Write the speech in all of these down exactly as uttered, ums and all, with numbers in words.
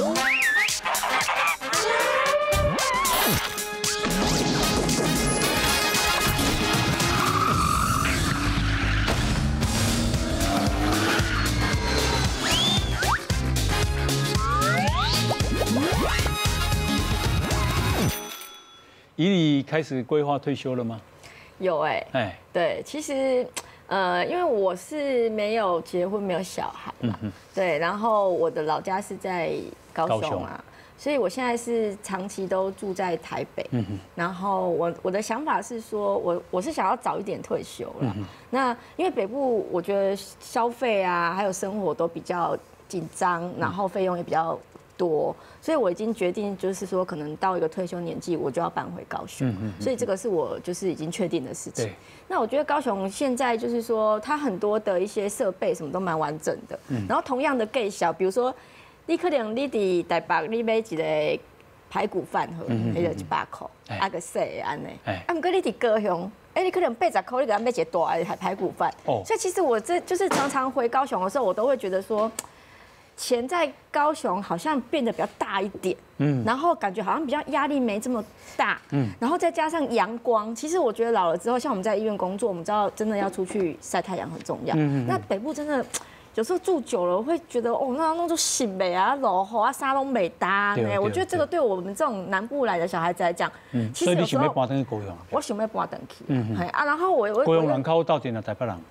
以你开始规划退休了吗？ 有哎、欸，哎，对，其实，呃，因为我是没有结婚，没有小孩嘛，嗯、对，然后我的老家是在高雄啊，所以我现在是长期都住在台北，嗯、然后我我的想法是说，我我是想要早一点退休了，嗯、那因为北部我觉得消费啊，还有生活都比较紧张，然后费用也比较多，所以我已经决定，就是说，可能到一个退休年纪，我就要搬回高雄。嗯嗯嗯、所以这个是我就是已经确定的事情。那我觉得高雄现在就是说，它很多的一些设备什么都蛮完整的。嗯、然后同样的计小，比如说，你可能你伫台北你买一个排骨饭盒，那就一百块，啊个细的安尼。啊，不过你伫高雄，哎，你可能八十块，你给他买一个大的排骨饭。哦。所以其实我这就是常常回高雄的时候，我都会觉得说。钱在高雄好像变得比较大一点，嗯，然后感觉好像比较压力没这么大，嗯，然后再加上阳光，其实我觉得老了之后，像我们在医院工作，我们知道真的要出去晒太阳很重要，嗯，那北部真的有时候住久了会觉得哦，那那种醒美啊、落雨啊、沙龙美搭呢，我觉得这个对我们这种南部来的小孩子来讲，嗯，其实有时候我想要搬回去，嗯啊，然后我我高雄人口到底是台北人。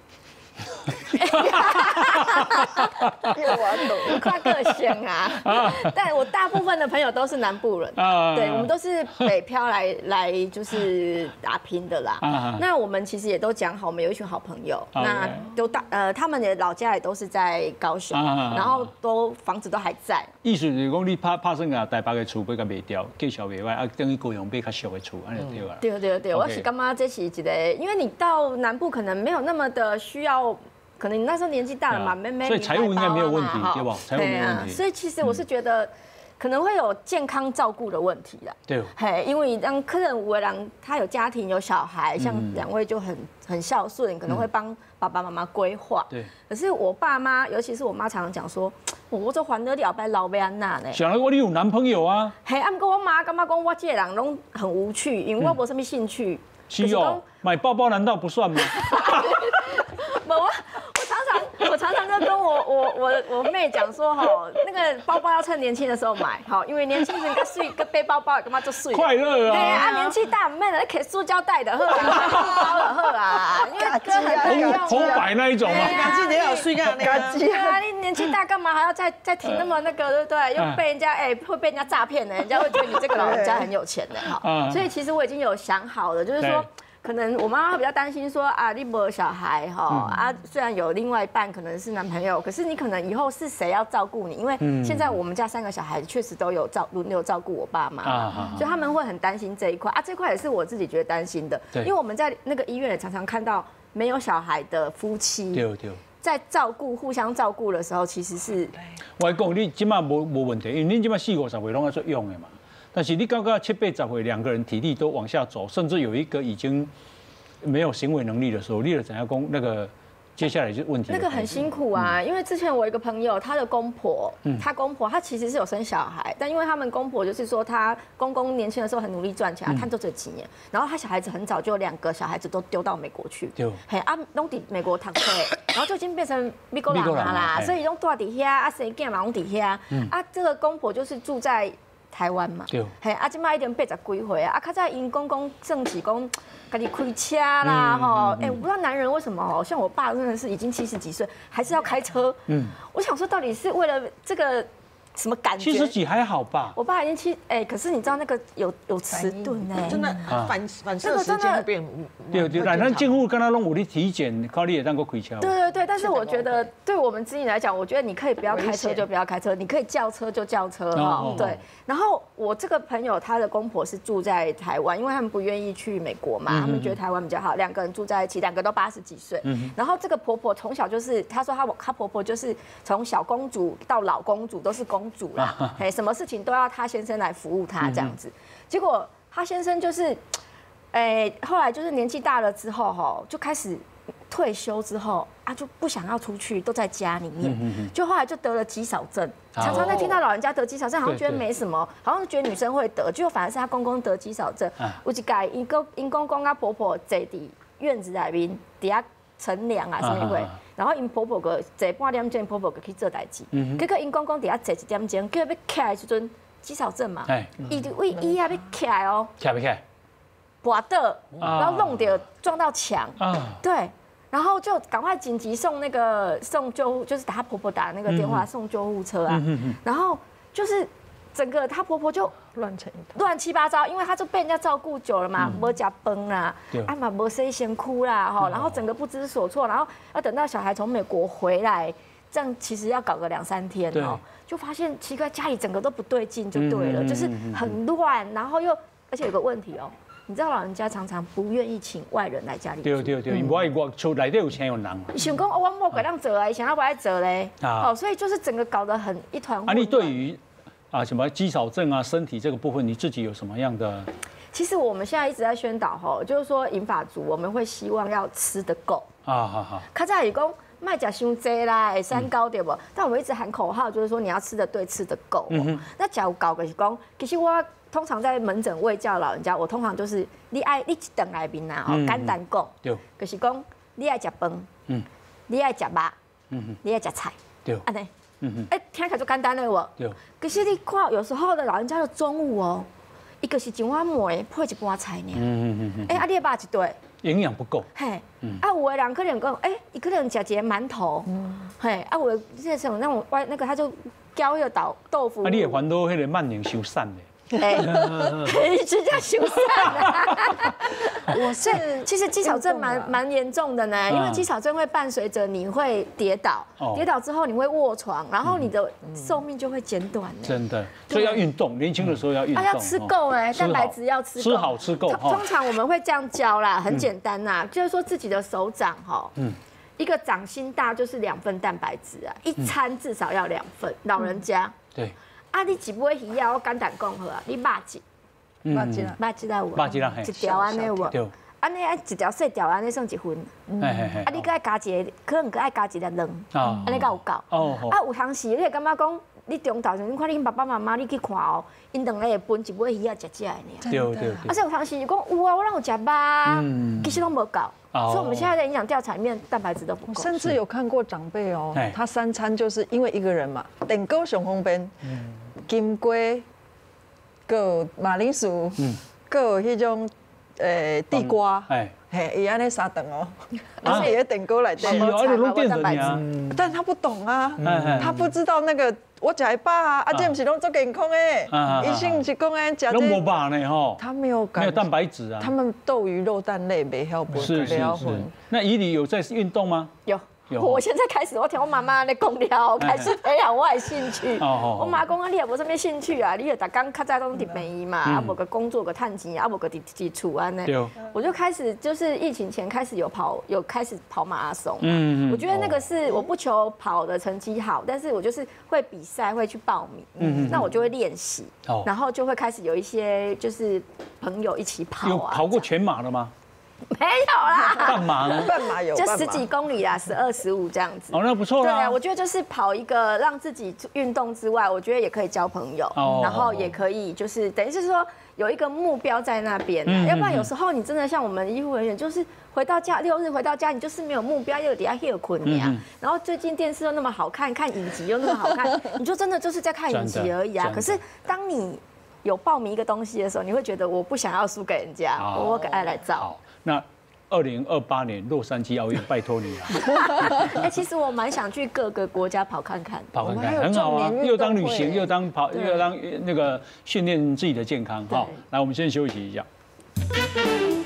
我跨个性啊，但我大部分的朋友都是南部人，对，我们都是北漂来来就是打拼的啦。那我们其实也都讲好，我们有一群好朋友，那都大呃，他们的老家也都是在高雄，然后都房子都还在。 意思就是讲，你拍拍算啊，台北的厝要甲卖掉，介绍袂歹，啊，等于高雄买较俗的厝，安尼对啊。 对对对，我是感觉这是一个，因为你到南部可能没有那么的需要。可能你那时候年纪大了嘛，妹妹， 所以财务应该没有问题，对吧？财务没有问题。 所以其实我是觉得，可能会有健康照顾的问题啦。 对。 嘿，因为让客人五个人他有家庭有小孩，像两位就很很孝顺，可能会帮爸爸妈妈规划。对。可是我爸妈，尤其是我妈，常常讲说，我这还得了白老要安那呢？ 想我你有男朋友啊？ 嘿，啊，不过我妈感觉讲我这个人拢很无趣，因为我没什么兴趣。 是哦，买包包难道不算吗？ 我我常常我常常就跟我我我我妹讲说哈，那个包包要趁年轻的时候买，好，因为年轻人跟睡跟背包包干嘛就睡快乐啊！ 对啊，年纪大妹的可以塑胶袋的喝啊，包的喝啊，因为歌很耐用， 红白那一种嘛， 年纪也有睡觉那个。 对啊，你年纪大干嘛还要再再提那么那个，对不对？又被人家哎会被人家诈骗的，人家会觉得你这个老人家很有钱的哈。所以其实我已经有想好了，就是说。可能我妈妈会比较担心说啊，你没有小孩哈啊，虽然有另外一半可能是男朋友，可是你可能以后是谁要照顾你？因为现在我们家三个小孩确实都有照轮流照顾我爸妈，所以他们会很担心这一块啊。这块也是我自己觉得担心的，因为我们在那个医院也常常看到没有小孩的夫妻，对对，在照顾互相照顾的时候，其实是我讲你今嘛无无问题，因为你今嘛四五十岁拢要做用的嘛。但是你刚刚七八十岁，两个人体力都往下走，甚至有一个已经没有行为能力的时候，你的怎样讲那个接下来就问题。 那个很辛苦啊，嗯、因为之前我一个朋友，他的公婆，嗯、他公婆他其实是有生小孩，但因为他们公婆就是说他公公年轻的时候很努力赚钱，他做这几年，然后他小孩子很早就两个小孩子都丢到美国去，对，嘿啊，拢伫美国读书，然后就已经变成美国人啦，所以拢住伫遐啊，生囝嘛拢伫遐，啊，这个公婆就是住在。台湾嘛，嘿，啊，即摆已经八十几岁啊，啊，较早因公公正是讲，家己开车啦，吼，哎，我不知道男人为什么哦，像我爸真的是已经七十几岁，还是要开车，嗯，我想说到底是为了这个什么感觉？ 七十几还好吧？ 我爸已经七，哎，可是你知道那个有有迟钝哎， 真的反反射时间会变， 对对，咱咱政府敢若拢有咧体检，靠你也当过开车。 对对对，但是我觉得对我们自己来讲，我觉得你可以不要开车就不要开车，你可以叫车就叫车哈，对。然后我这个朋友他的公婆是住在台湾，因为他们不愿意去美国嘛，他们觉得台湾比较好，两个人住在一起，两个都八十几岁。然后这个婆婆从小就是，她说她她婆婆就是从小公主到老公主都是公主啦，哎，什么事情都要她先生来服务她这样子。结果她先生就是，哎，后来就是年纪大了之后哈，就开始退休之后啊，就不想要出去，都在家里面，就后来就得了肌少症。常常在听到老人家得肌少症，好像觉得没什么，好像觉得女生会得，结果反而是她公公得肌少症。有一届因公因公公啊婆婆坐伫院子内面，底下乘凉啊什么会，然后因婆婆个坐半点钟，婆婆个去做代志，结果因公公底下坐一点钟，结果要起来的时阵肌少症嘛，伊就为伊啊要起来哦， 起不起来？ 滑倒，然后弄掉撞到墙，对。然后就赶快紧急送那个送救护，就是打她婆婆打那个电话送救护车啊。然后就是整个她婆婆就乱成一团， 乱七八糟，因为她就被人家照顾久了嘛，没加崩啦，啊嘛没谁先哭啦哈，然后整个不知所措，然后要等到小孩从美国回来，这样其实要搞个两三天哦，就发现奇怪家里整个都不对劲，就对了，就是很乱，然后又而且有个问题哦。你知道老人家常常不愿意请外人来家里住。 对对对，因为我厝内底有请有人嘛。 想讲我莫给让做啊，想要不爱做嘞。哦，所以就是整个搞得很一团混乱。啊， 你对于啊什么肌少症啊身体这个部分，你自己有什么样的？ 其实我们现在一直在宣导吼，就是说银发族我们会希望要吃得够。啊好好。较早是讲卖食伤济啦，会三高对不？但我们一直喊口号，就是说你要吃得对，吃得够。嗯那假如搞个是讲，其实我。通常在门诊卫教老人家，我通常就是你爱你一顿来宾呐，哦，简单讲，就是讲你爱食饭，嗯，你爱食肉，嗯你爱食菜，对，安尼，嗯哼，哎，听起来就简单了喎，对。可是你看，有时候的老人家的中午哦，一个是一碗糜配一盘菜呢，嗯嗯嗯，哎，啊，你的肉一对， 营养不够， 嘿，啊，有的人可能讲，哎，伊可能食一个馒头，嘿，啊，有的这种那种外那个他就浇一个豆豆腐， 啊，你也烦恼迄个慢年修散的。 哎，一直在修缮。我是其实肌少症蛮蛮严重的呢，因为肌少症会伴随着你会跌倒，跌倒之后你会卧床，然后你的寿命就会减短。 真的，所以要运动，年轻的时候要运动。 要吃够哎，蛋白质要吃够， 吃好吃够。 通常我们会这样教啦，很简单呐，就是说自己的手掌哈，嗯，一个掌心大就是两份蛋白质啊，一餐至少要两份，老人家对。 啊，你一尾鱼啊，我简单讲好啊，你肉质， 肉质啦， 肉质啦有， 肉质啦， 一条安尼有无？安尼啊，一条细条安尼算一份。啊，你搁爱加一个，可能搁爱加一粒卵，安尼才有够。哦。啊，有当时你会感觉讲，你中昼时你看你爸爸妈妈，你去看哦，因两个会分一尾鱼啊，食食的呢。 对对对。 而且有当时讲有啊，我让有食肉，其实都无够。所以我们现在的营养调查里面，蛋白质都不够。 甚至有看过长辈哦，他三餐就是因为一个人嘛，电锅上方便，金龟，个马铃薯，个迄种诶地瓜，嘿，伊安尼三顿哦，而且也电锅来对， 蛋白质， 但他不懂啊，他不知道那个。我食一饱啊，啊，这不是拢做健康诶。医生不是讲诶，食这。 拢无饱呢吼。 他没有感。 没有蛋白质啊。 他们豆鱼肉蛋类没晓分， 是是是。那怡里有在运动吗？ 有。我现在开始，我听我妈妈在讲了，开始培养我的兴趣。我妈讲啊，你也无什么兴趣啊，你也逐工较早拢伫病院嘛，啊无个工作个趁钱，啊无个伫伫厝安尼。我就开始就是疫情前开始有跑，有开始跑马拉松。嗯嗯。我觉得那个是我不求跑的成绩好，但是我就是会比赛，会去报名。嗯嗯。那我就会练习，然后就会开始有一些就是朋友一起跑啊。 有跑过全马了吗？ 没有啦， 半马呢？ 半马有， 就十几公里啦，十二十五这样子。 哦，那不错啦。 对啊，我觉得就是跑一个让自己运动之外，我觉得也可以交朋友，然后也可以就是等于是说有一个目标在那边。要不然有时候你真的像我们医护人员，就是回到家六日回到家，你就是没有目标，又底下又困你啊。然后最近电视又那么好看，看影集又那么好看，你就真的就是在看影集而已啊。可是当你有报名一个东西的时候，你会觉得我不想要输给人家，我给爱来造。 那二零二八年洛杉矶奥运，拜托你了。 哎，其实我蛮想去各个国家跑看看， 跑看看很好啊，又当旅行，又当跑，又当那个训练自己的健康。好，来，我们先休息一下。